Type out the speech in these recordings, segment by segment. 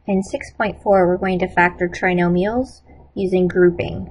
In 6.4, we're going to factor trinomials using grouping.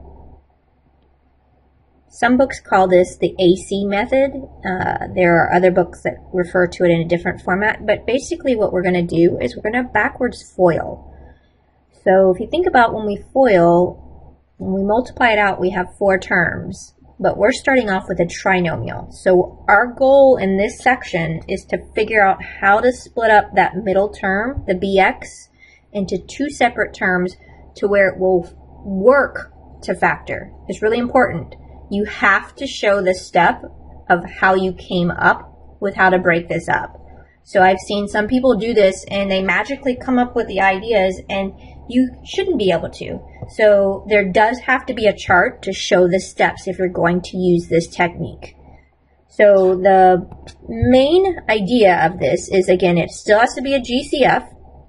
Some books call this the AC method. There are other books that refer to it in a different format, but basically what we're going to do is we're going to backwards FOIL. So if you think about when we FOIL, when we multiply it out, we have 4 terms, but we're starting off with a trinomial. So our goal in this section is to figure out how to split up that middle term, the bx, into 2 separate terms to where it will work to factor. It's really important. You have to show the step of how you came up with how to break this up. So I've seen some people do this and they magically come up with the ideas, and you shouldn't be able to. So there does have to be a chart to show the steps if you're going to use this technique. So the main idea of this is, again, it still has to be a GCF.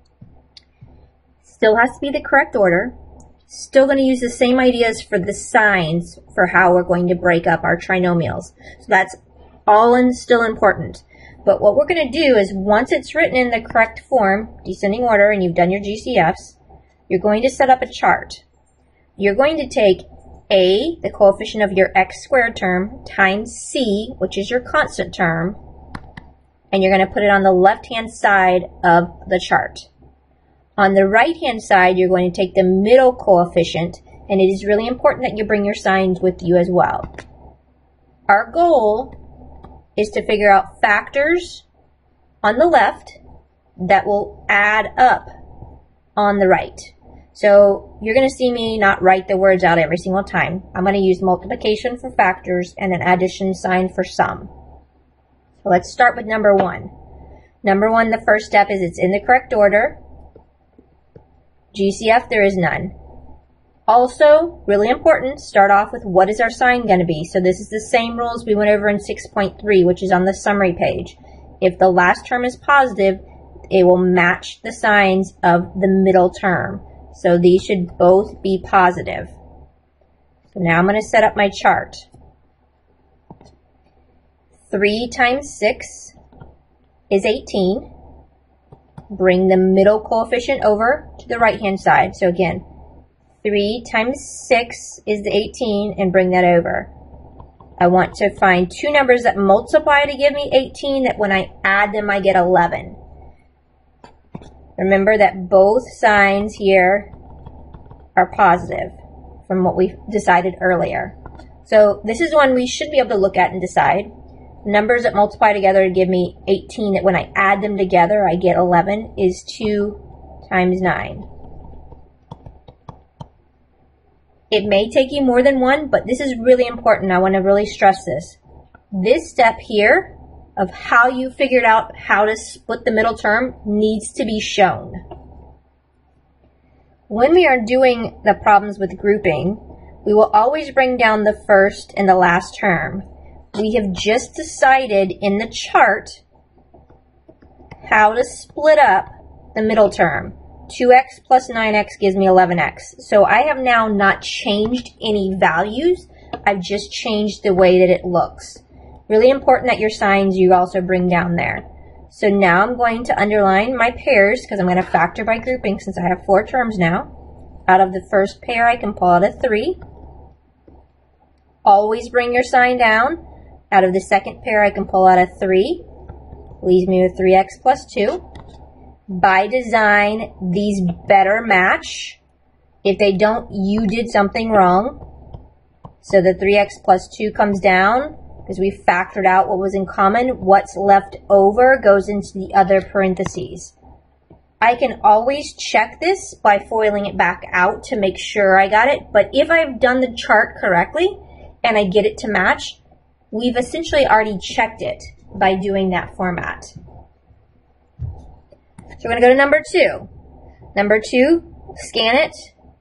Still has to be the correct order. Still going to use the same ideas for the signs for how we're going to break up our trinomials. So that's all still important. But what we're going to do is, once it's written in the correct form, descending order, and you've done your GCFs, you're going to set up a chart. You're going to take A, the coefficient of your x squared term, times C, which is your constant term, and you're going to put it on the left-hand side of the chart. On the right-hand side, you're going to take the middle coefficient, and it is really important that you bring your signs with you as well. Our goal is to figure out factors on the left that will add up on the right. So you're going to see me not write the words out every single time. I'm going to use multiplication for factors and an addition sign for sum. So let's start with number 1. Number 1, the first step is it's in the correct order. GCF, there is none. Also, really important, start off with what is our sign going to be. So this is the same rules we went over in 6.3, which is on the summary page. If the last term is positive, it will match the signs of the middle term. So these should both be positive. So now I'm going to set up my chart. 3 times 6 is 18. Bring the middle coefficient over to the right-hand side. So again, 3 times 6 is the 18, and bring that over. I want to find 2 numbers that multiply to give me 18, that when I add them, I get 11. Remember that both signs here are positive from what we decided earlier. So this is one we should be able to look at and decide. Numbers that multiply together to give me 18, that when I add them together I get 11, is 2 times 9. It may take you more than one, but this is really important. I want to really stress this. This step here of how you figured out how to split the middle term needs to be shown. When we are doing the problems with grouping, we will always bring down the first and the last term. We have just decided in the chart how to split up the middle term. 2x plus 9x gives me 11x. So I have now not changed any values. I've just changed the way that it looks. Really important that your signs you also bring down there. So now I'm going to underline my pairs because I'm going to factor by grouping since I have 4 terms now. Out of the first pair I can pull out a 3. Always bring your sign down. Out of the second pair, I can pull out a 3. Leaves me with 3x plus 2. By design, these better match. If they don't, you did something wrong. So the 3x plus 2 comes down because we factored out what was in common. What's left over goes into the other parentheses. I can always check this by foiling it back out to make sure I got it. But if I've done the chart correctly and I get it to match, we've essentially already checked it by doing that format. So we're going to go to number 2. Number 2, scan it.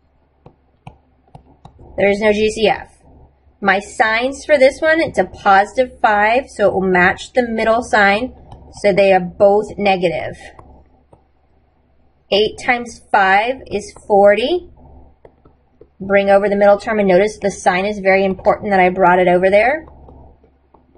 There is no GCF. My signs for this one, it's a positive 5, so it will match the middle sign, so they are both negative. 8 times 5 is 40. Bring over the middle term, and notice the sign is very important that I brought it over there.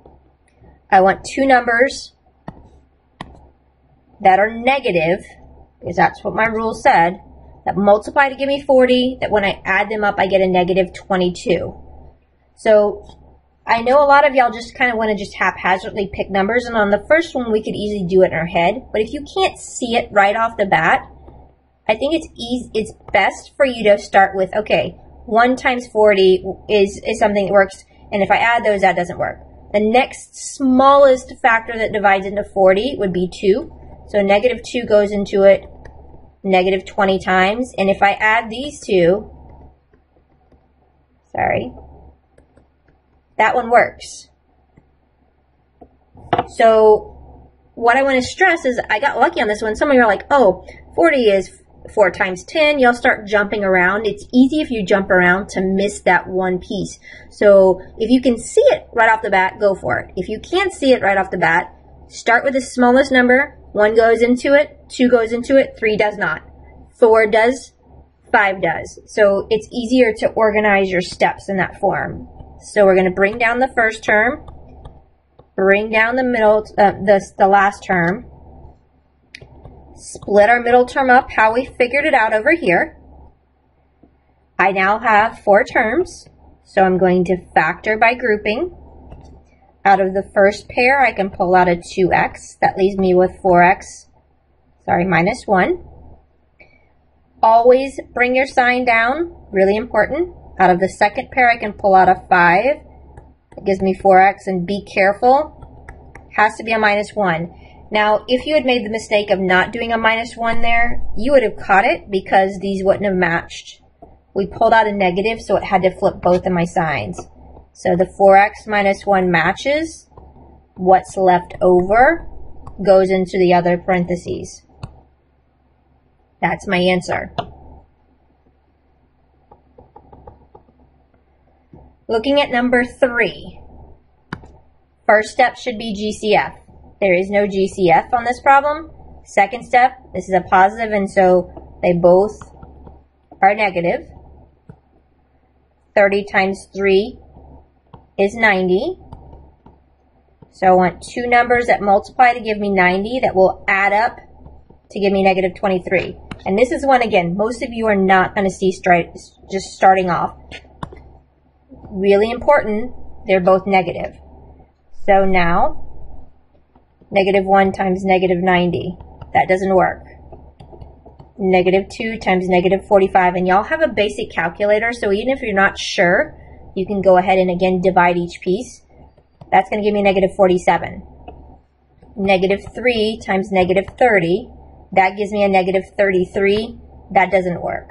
I want 2 numbers that are negative because that's what my rule said, that multiply to give me 40, that when I add them up, I get a negative 22. So I know a lot of y'all just kind of want to just haphazardly pick numbers, and on the first one, we could easily do it in our head. But if you can't see it right off the bat, I think it's best for you to start with, okay, 1 times 40 is something that works, and if I add those, that doesn't work. The next smallest factor that divides into 40 would be 2. So negative 2 goes into it negative 20 times. And if I add these two, that one works. So what I want to stress is I got lucky on this one. Some of you are like, oh, 40 is 4 times 10. You'll start jumping around. It's easy if you jump around to miss that one piece. So if you can see it right off the bat, go for it. If you can't see it right off the bat, start with the smallest number. 1 goes into it, 2 goes into it, 3 does not. 4 does, 5 does. So it's easier to organize your steps in that form. So we're going to bring down the first term, bring down the middle, the last term, split our middle term up how we figured it out over here. I now have 4 terms, so I'm going to factor by grouping. Out of the first pair, I can pull out a 2x. That leaves me with 4x, minus 1. Always bring your sign down, really important. Out of the second pair, I can pull out a 5. It gives me 4x, and be careful, has to be a minus 1. Now, if you had made the mistake of not doing a minus 1 there, you would have caught it because these wouldn't have matched. We pulled out a negative, so it had to flip both of my signs. So the 4x minus 1 matches. What's left over goes into the other parentheses. That's my answer. Looking at number 3. First step should be GCF. There is no GCF on this problem. Second step, this is a positive, and so they both are negative. 30 times 3 is 90. So I want 2 numbers that multiply to give me 90 that will add up to give me negative 23. And this is one, again, most of you are not going to see straight, just starting off. Really important, they're both negative. So now, negative 1 times negative 90. That doesn't work. Negative 2 times negative 45. And y'all have a basic calculator, so even if you're not sure, you can go ahead and again divide each piece. That's going to give me negative 47. Negative 3 times negative 30. That gives me a negative 33. That doesn't work.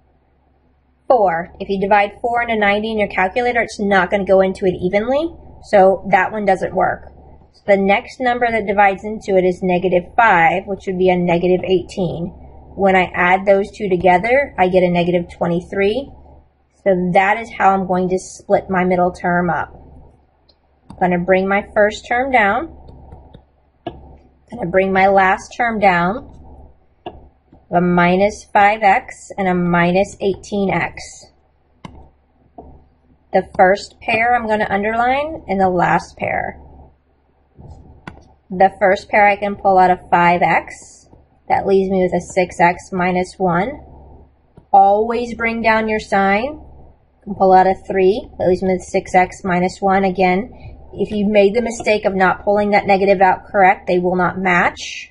4. If you divide 4 into 90 in your calculator, it's not going to go into it evenly. So that one doesn't work. So the next number that divides into it is negative 5, which would be a negative 18. When I add those two together, I get a negative 23. So that is how I'm going to split my middle term up. I'm going to bring my first term down. I'm going to bring my last term down. A minus 5x and a minus 18x. The first pair I'm going to underline, and the last pair. The first pair I can pull out a 5x. That leaves me with a 6x minus 1. Always bring down your sign. You can pull out a 3. That leaves me with 6x minus 1. Again, if you made the mistake of not pulling that negative out correct, they will not match.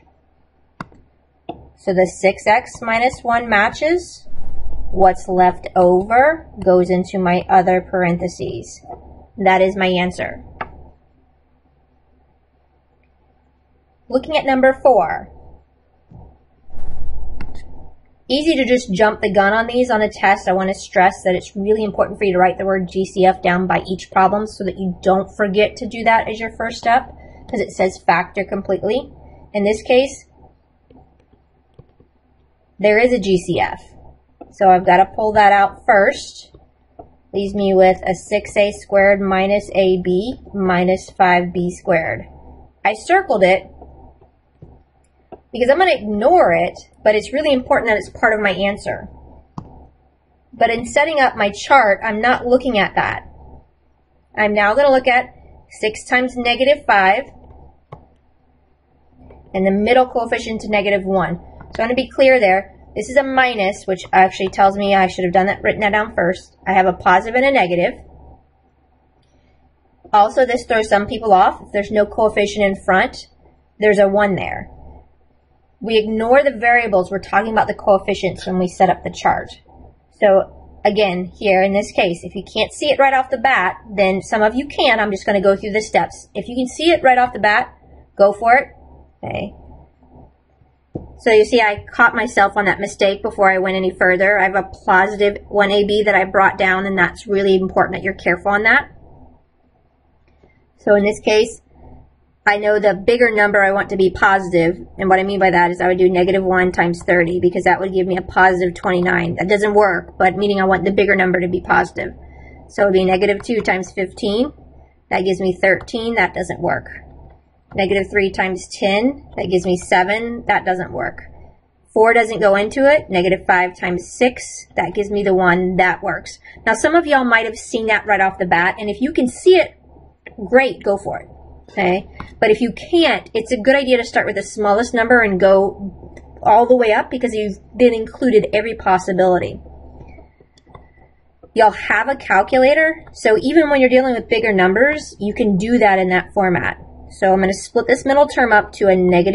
So the 6x minus 1 matches. What's left over goes into my other parentheses. That is my answer. Looking at number 4. Easy to just jump the gun on these on a test. I want to stress that it's really important for you to write the word GCF down by each problem so that you don't forget to do that as your first step, because it says factor completely. In this case, there is a GCF. So I've got to pull that out first. Leaves me with a 6a squared minus ab minus 5b squared. I circled it because I'm going to ignore it, but it's really important that it's part of my answer. But in setting up my chart, I'm not looking at that. I'm now going to look at 6 times negative 5 and the middle coefficient to negative 1. So I want to be clear there. This is a minus, which actually tells me I should have written that down first. I have a positive and a negative. Also, this throws some people off. If there's no coefficient in front, there's a 1 there. We ignore the variables. We're talking about the coefficients when we set up the chart. So again, here in this case, if you can't see it right off the bat, then some of you can. I'm just going to go through the steps. If you can see it right off the bat, go for it. Okay. So you see I caught myself on that mistake before I went any further. I have a positive 1AB that I brought down, and that's really important that you're careful on that. So in this case, I know the bigger number I want to be positive, and what I mean by that is I would do -1 times 30, because that would give me a positive 29. That doesn't work, but meaning I want the bigger number to be positive. So it would be -2 times 15. That gives me 13. That doesn't work. -3 times 10, that gives me 7. That doesn't work. 4 doesn't go into it. -5 times 6, that gives me the 1. That works. Now, some of y'all might have seen that right off the bat, and if you can see it, great, go for it. Okay? But if you can't, it's a good idea to start with the smallest number and go all the way up, because you've then included every possibility. Y'all have a calculator, so even when you're dealing with bigger numbers, you can do that in that format. So I'm going to split this middle term up to a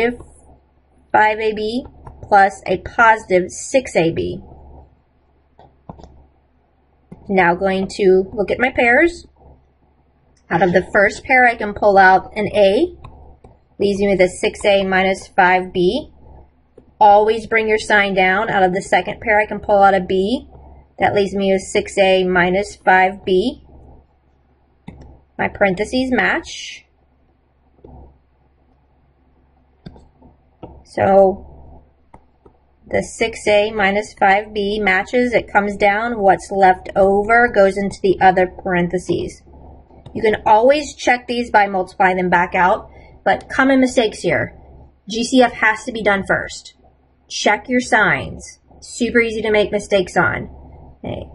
-5AB plus a positive 6AB. Now going to look at my pairs. Out of the first pair, I can pull out an A. Leaves me with a 6A minus 5B. Always bring your sign down. Out of the second pair, I can pull out a B. That leaves me with 6A minus 5B. My parentheses match. So the 6A minus 5B matches. It comes down. What's left over goes into the other parentheses. You can always check these by multiplying them back out, but common mistakes here. GCF has to be done first. Check your signs. Super easy to make mistakes on. Okay.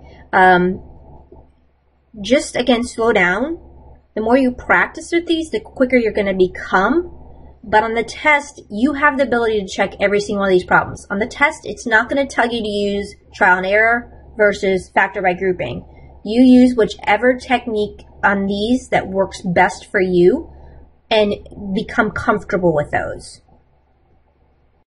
Just, again, slow down. The more you practice with these, the quicker you're going to become. But on the test, you have the ability to check every single one of these problems. On the test, it's not going to tell you to use trial and error versus factor by grouping. You use whichever technique on these that works best for you and become comfortable with those.